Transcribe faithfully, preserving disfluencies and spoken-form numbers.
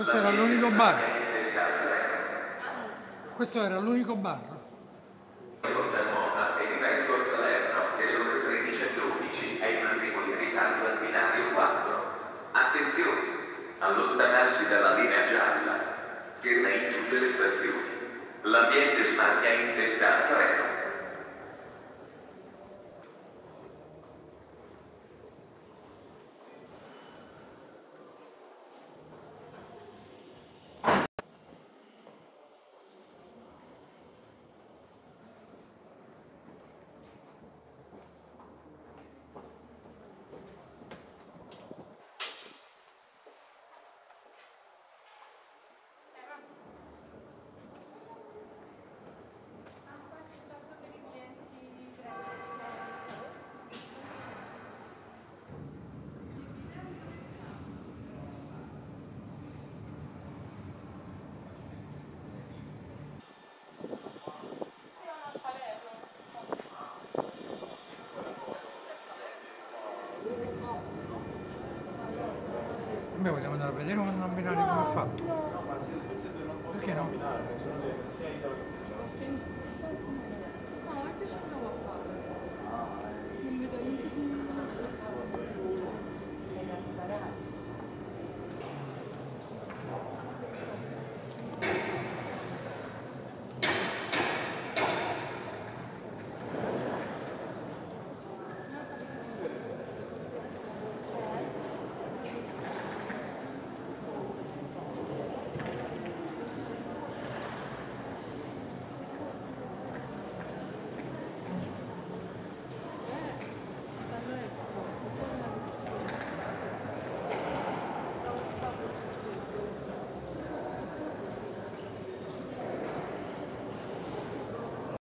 Questo era l'unico bar. Questo era l'unico bar. Portamona e diretto a Salerno delle ore tredici e dodici è in arrivo in ritardo al binario quattro. Attenzione! Allontanarsi dalla linea gialla. Ferma in tutte le stazioni. L'ambiente sbaglia in testa al treno. Beh, vogliamo andare a vedere un binario come è fatto? No, ma se tutte e due non possono Perché no? combinare, sono le sia Italo che francese.